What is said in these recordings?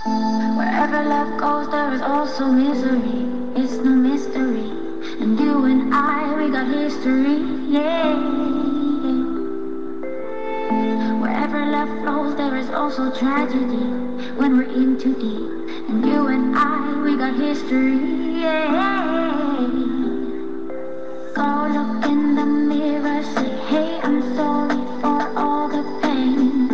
Wherever love goes, there is also misery. It's no mystery. And you and I, we got history. Yeah. Wherever love flows, there is also tragedy. When we're in too deep. And you and I, we got history. Yeah. Go look in the mirror, say, hey, I'm sorry for all the pain.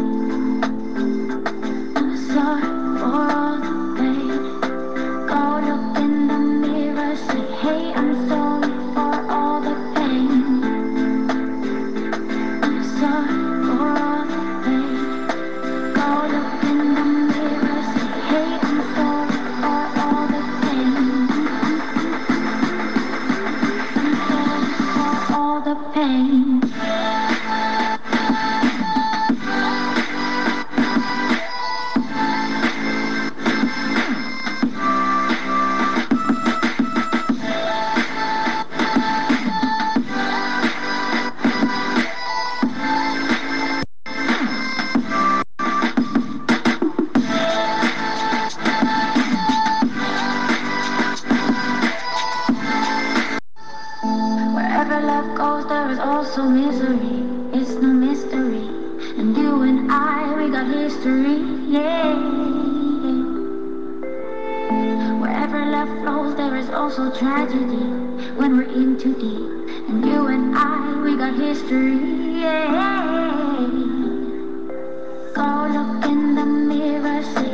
I'm sorry for all the pain. Go look in the mirror, say, hey, I'm sorry for all the pain. I'm sorry for all the pain. Go look in the mirror, say, hey, I'm sorry for all the pain. I'm sorry for all the pain. Wherever love goes, there is also misery. It's no mystery. And you and I, we got history. Yeah. Wherever love flows, there is also tragedy. When we're in too deep. And you and I, we got history. Yeah. Go look in the mirror, say,